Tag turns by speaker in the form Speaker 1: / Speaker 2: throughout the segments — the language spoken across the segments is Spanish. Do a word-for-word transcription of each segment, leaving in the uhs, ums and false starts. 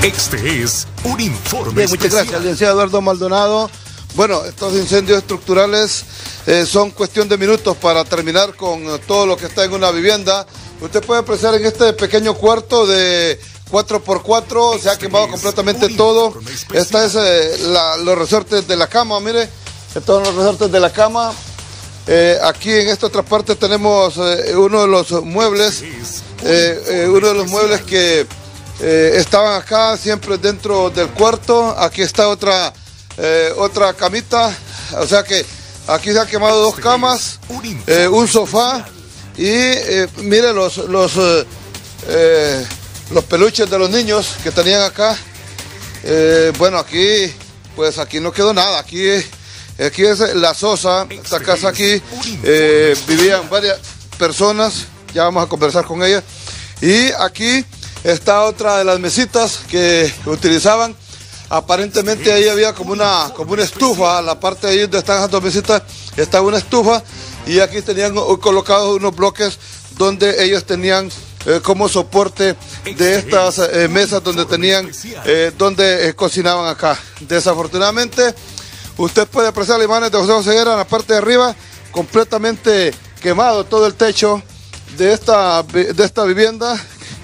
Speaker 1: Este es un informe
Speaker 2: Bien, muchas
Speaker 1: especial.
Speaker 2: gracias, licenciado Eduardo Maldonado. Bueno, estos incendios estructurales eh, son cuestión de minutos para terminar con eh, todo lo que está en una vivienda. Usted puede apreciar en este pequeño cuarto de cuatro por cuatro, se ha quemado completamente todo. Esta es eh, la, los resortes de la cama, mire, estos son los resortes de la cama. Eh, aquí en esta otra parte tenemos eh, uno de los muebles, eh, eh, uno de los muebles que eh, estaban acá siempre dentro del cuarto. Aquí está otra, eh, otra camita, o sea que aquí se han quemado dos camas, eh, un sofá y eh, mire los, los, eh, eh, los peluches de los niños que tenían acá. Eh, bueno, aquí, pues aquí no quedó nada, aquí... Aquí es la Sosa, esta casa aquí, eh, vivían varias personas, ya vamos a conversar con ellas. Y aquí está otra de las mesitas que utilizaban, aparentemente ahí había como una, como una estufa, la parte de ahí donde están las dos mesitas, estaba una estufa y aquí tenían colocados unos bloques donde ellos tenían eh, como soporte de estas eh, mesas donde tenían, eh, donde eh, cocinaban acá. Desafortunadamente, usted puede apreciar las imágenes de José Oseguera en la parte de arriba, completamente quemado todo el techo de esta, de esta vivienda.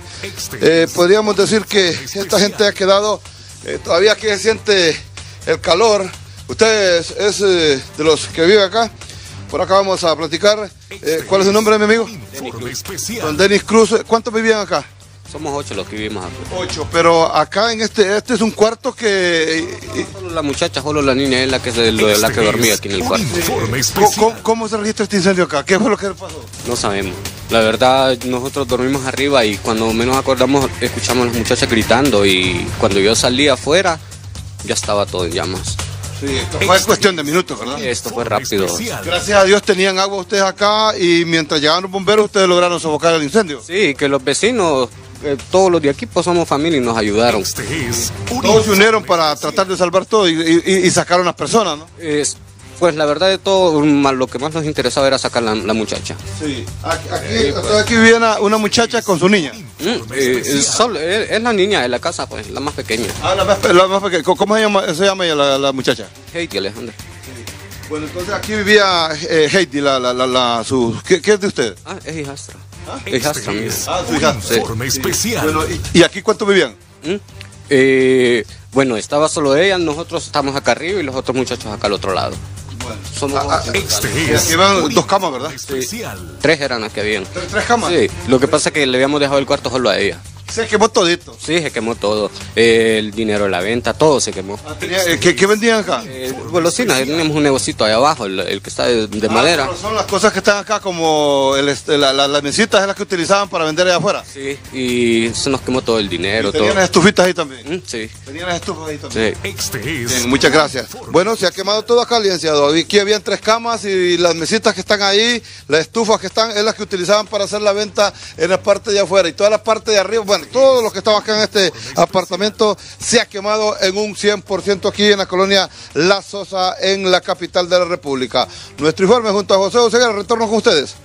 Speaker 2: Eh, podríamos decir que esta gente ha quedado, eh, todavía aquí se siente el calor. Usted es, es eh, de los que vive acá. Por acá vamos a platicar. Eh, ¿Cuál es su nombre, mi amigo? Don Denis Cruz. ¿Cuántos vivían acá?
Speaker 3: Somos ocho los que vivimos aquí.
Speaker 2: Ocho, pero acá en este, este es un cuarto que...
Speaker 3: Solo la muchacha, solo la niña es la que, se, lo, la que dormía aquí en el cuarto.
Speaker 2: ¿Cómo, cómo, ¿Cómo se registra este incendio acá? ¿Qué fue lo que pasó?
Speaker 3: No sabemos. La verdad, nosotros dormimos arriba y cuando menos acordamos, escuchamos a las muchachas gritando y cuando yo salí afuera, ya estaba todo en llamas.
Speaker 2: Sí, esto fue cuestión de minutos, ¿verdad?
Speaker 3: Sí, esto fue rápido.
Speaker 2: Gracias a Dios tenían agua ustedes acá y mientras llegaban los bomberos ustedes lograron sofocar el incendio.
Speaker 3: Sí, que los vecinos... Eh, todos los de aquí pues somos familia y nos ayudaron.
Speaker 2: Todos se unieron para tratar de salvar todo y, y, y sacar a unas personas, ¿no?
Speaker 3: Es, pues la verdad de todo, lo que más nos interesaba era sacar la, la muchacha.
Speaker 2: Sí. Aquí, aquí, eh, pues, aquí vivía una, una muchacha con su niña.
Speaker 3: Mm, eh, es, solo, es, es la niña de la casa, pues, la más pequeña.
Speaker 2: Ah, la más, la más pequeña. ¿Cómo se llama, se llama ella, la, la muchacha?
Speaker 3: Heidi Alejandra.
Speaker 2: Bueno, entonces aquí vivía eh, Heidi, la, la, la, la, su... ¿Qué, ¿Qué es de usted?
Speaker 3: Ah, es hijastra.
Speaker 2: ¿Ah?
Speaker 3: Hijastra, mira.
Speaker 2: Ah, su hijastra.
Speaker 1: Informe
Speaker 2: Sí.
Speaker 1: especial.
Speaker 2: Bueno, y, ¿y aquí cuántos vivían?
Speaker 3: ¿Mm? Eh, bueno, estaba solo ella, nosotros estamos acá arriba y los otros muchachos acá al otro lado.
Speaker 2: Bueno,
Speaker 3: Somos
Speaker 2: ah,
Speaker 3: ocho.
Speaker 1: Este
Speaker 2: y
Speaker 1: es
Speaker 2: aquí van dos camas, ¿verdad?
Speaker 1: especial.
Speaker 3: Tres eran las que habían.
Speaker 2: ¿Tres, tres camas?
Speaker 3: Sí, lo que pasa es que le habíamos dejado el cuarto solo a ella.
Speaker 2: Se quemó todito.
Speaker 3: Sí, se quemó todo. Eh, el dinero de la venta, todo se quemó.
Speaker 2: Ah, tenía, eh, ¿qué, ¿Qué vendían acá?
Speaker 3: Eh, golosinas, teníamos un negocito ahí abajo, el, el que está de, de
Speaker 2: Ah,
Speaker 3: madera.
Speaker 2: pero son las cosas que están acá como el, este, la, la, las mesitas es las que utilizaban para vender allá afuera.
Speaker 3: Sí, y se nos quemó todo el dinero,
Speaker 2: Y tenían
Speaker 3: todo.
Speaker 2: las estufitas ahí también.
Speaker 3: Mm, Sí,
Speaker 2: Tenían las estufas ahí también.
Speaker 3: sí.
Speaker 1: Este es
Speaker 2: Bien, muchas gracias. Bueno, se ha quemado todo acá, licenciado. Aquí habían tres camas y las mesitas que están ahí, las estufas que están, es las que utilizaban para hacer la venta en la parte de afuera. Y toda la parte de arriba, bueno, todo lo que estaba acá en este apartamento se ha quemado en un cien por ciento aquí en la colonia La Sosa, en la capital de la República. Nuestro informe junto a José Oseguera, retorno con ustedes.